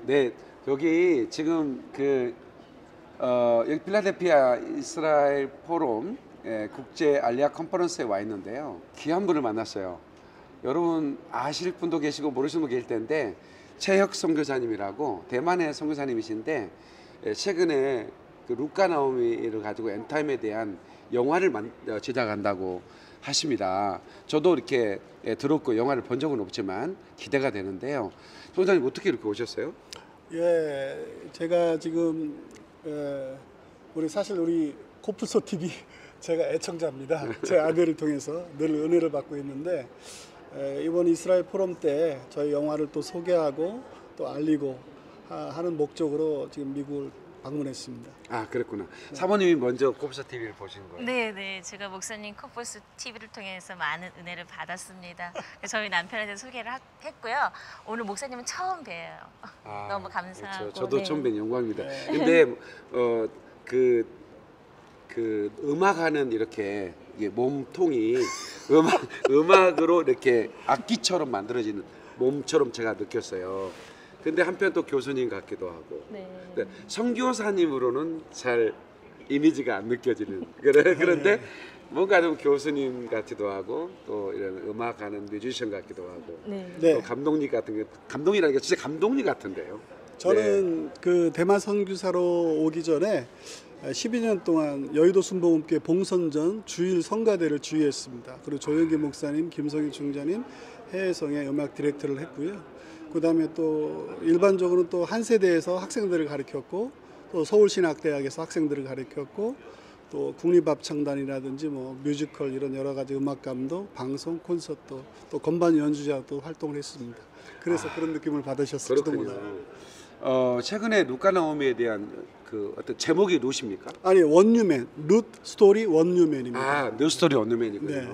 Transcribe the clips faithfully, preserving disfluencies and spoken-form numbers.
네, 여기 지금 그 어, 여기 필라델피아 이스라엘 포럼 예, 국제 알리아 컨퍼런스에 와 있는데요. 귀한 분을 만났어요. 여러분 아실 분도 계시고 모르시는 분 계실 텐데 최혁 선교사님이라고 대만의 선교사님이신데 예, 최근에 그 루카 나오미를 가지고 엔타임에 대한 영화를 만, 어, 제작한다고 하십니다. 저도 이렇게 예, 들었고 영화를 본 적은 없지만 기대가 되는데요. 선교사님 어떻게 이렇게 오셨어요? 예, 제가 지금 에, 우리 사실 우리 코뿔소 티비 제가 애청자입니다. 제 아들을 통해서 늘 은혜를 받고 있는데 에, 이번 이스라엘 포럼 때 저희 영화를 또 소개하고 또 알리고 하, 하는 목적으로 지금 미국을 방문했습니다. 아 그랬구나. 네. 사모님이 먼저 코뿔소 티비를 보신 거예요? 네, 네. 제가 목사님 코뿔소 티비를 통해서 많은 은혜를 받았습니다. 저희 남편한테 소개를 하, 했고요. 오늘 목사님은 처음 뵈요. 아, 너무 감사하고. 그렇죠. 저도 네. 처음 뵌 영광입니다. 네. 근데 어, 그, 그 음악하는 이렇게 이게 몸통이 음악 음악으로 이렇게 악기처럼 만들어지는 몸처럼 제가 느꼈어요. 근데 한편 또 교수님 같기도 하고. 네. 네, 선교사님으로는 잘 이미지가 안 느껴지는 그래 그런데 뭔가 좀 교수님 같기도 하고 또 이런 음악하는 뮤지션 같기도 하고. 네. 네. 또 감독님 같은 게 감독이라는 게 진짜 감독님 같은데요. 저는 네. 그 대만 선교사로 오기 전에 십이 년 동안 여의도 순복음교회 봉선전 주일 성가대를 주의했습니다. 그리고 조영기 목사님, 김성희 중자님 해외성의 음악 디렉터를 했고요. 그 다음에 또 일반적으로 또 한 세대에서 학생들을 가르쳤고 또 서울신학대학에서 학생들을 가르쳤고 또 국립합창단이라든지 뭐 뮤지컬 이런 여러 가지 음악 감독, 방송, 콘서트 또 건반 연주자도 활동을 했습니다. 그래서 아, 그런 느낌을 받으셨을지도 몰라요. 어, 최근에 루카 나오미에 대한 그 어떤 제목이 룻입니까? 아니 원유맨, 룻 스토리 원유맨입니다. 아, 룻 스토리 원유맨이군요. 네.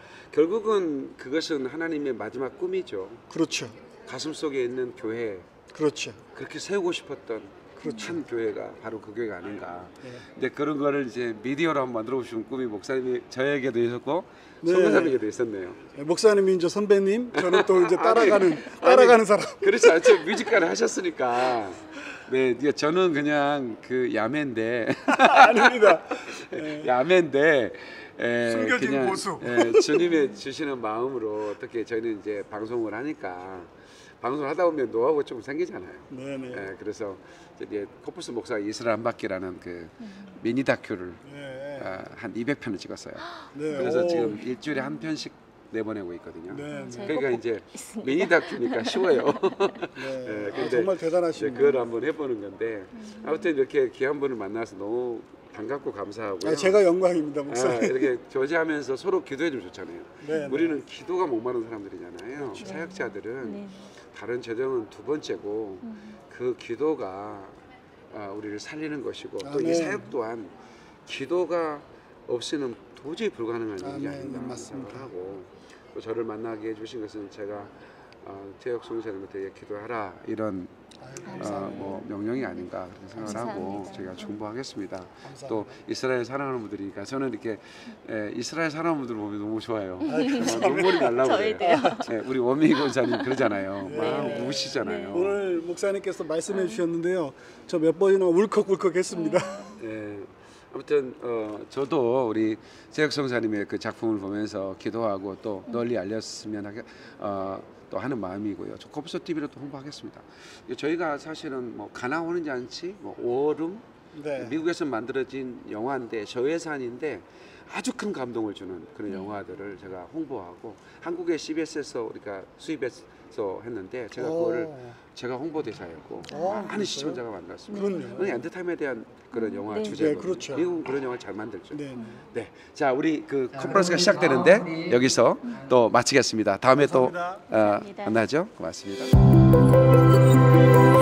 결국은 그것은 하나님의 마지막 꿈이죠. 그렇죠. 가슴 속에 있는 교회. 그렇죠. 그렇게 세우고 싶었던 그렇죠. 한 교회가 바로 그 교회가 아닌가. 네. 근데 그런 거를 이제 미디어로 한번 만들어 보시는 꿈이 목사님이 저에게도 있었고 네. 선교사님에게도 있었네요. 목사님이 이제 선배님, 저는 또 이제 따라가는 따라가는 아니, 사람. 그렇지 않죠. 뮤지컬을 하셨으니까. 네, 저는 그냥 그 야매인데. 아닙니다. 네. 야매인데. 에, 숨겨진 그냥, 고수. 에, 주님의 주시는 마음으로 어떻게 저희는 이제 방송을 하니까 방송을 하다 보면 노하우가 좀 생기잖아요. 네네. 에, 그래서 이제 코뿔소 목사가 이스라엘 한 바퀴라는 그 미니 다큐를 네. 어, 한 이백 편을 찍었어요. 네. 그래서 오. 지금 일주일에 한 편씩 내보내고 있거든요. 네. 네. 그러니까 이제 있습니다. 미니 다큐니까 쉬워요. 네. 네, 아, 근데 정말 이제 대단하십니다. 그걸 한번 해보는 건데 아무튼 이렇게 귀한 분을 만나서 너무 반갑고 감사하고요. 아, 제가 영광입니다, 목사님. 아, 이렇게 교제하면서 서로 기도해주면 좋잖아요. 네, 우리는 기도가 목마른 사람들이잖아요. 그렇죠. 사역자들은 네. 다른 재정은 두 번째고 음. 그 기도가 아, 우리를 살리는 것이고 또 이 아멘. 사역 또한 기도가 없이는 도저히 불가능한 일이 아멘. 아닌가 맞습니다. 생각하고 또 저를 만나게 해주신 것은 제가 어, 태혁 선교사님한테 기도하라 이런 어, 뭐 명령이 아닌가 그렇게 생각을 하고 감사합니다. 제가 중보하겠습니다. 감사합니다. 또 이스라엘 사랑하는 분들이니까 저는 이렇게 에, 이스라엘 사랑하는 분들 보면 너무 좋아요. 아, 막 눈물이 날라고 그래요. 저희도요. 네, 우리 원민희 권사님 그러잖아요. 막 네. 우시잖아요. 오늘 목사님께서 말씀해 주셨는데요. 저 몇 번이나 울컥울컥 했습니다. 네. 아무튼 어, 저도 우리 재혁 성사님의 그 작품을 보면서 기도하고 또 널리 알렸으면 하게 어, 또 하는 마음이고요. 저 코뿔소 티비로 또 홍보하겠습니다. 저희가 사실은 뭐 가나 오는지 않지, 뭐 오름 네. 미국에서 만들어진 영화인데 저예산인데 아주 큰 감동을 주는 그런 네. 영화들을 제가 홍보하고 한국의 씨비에스에서 우리가 수입해서 했는데 제가 오. 그거를 제가 홍보대사였고 오, 많은 그랬어요? 시청자가 만났습니다. 그럼요. 그건 엔터테인에 대한 그런 영화 네. 주제고 네, 그렇죠. 미국은 그런 영화를 잘 만들죠. 네. 네, 자 우리 그 컨퍼런스가 시작되는데 여기서 또 마치겠습니다. 다음에 또 감사합니다. 어, 감사합니다. 만나죠. 고맙습니다.